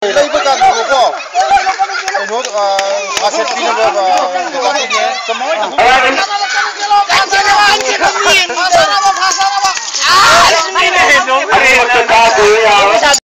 Iba ka ko. Ano, kasi pinaba ba? Ito niya.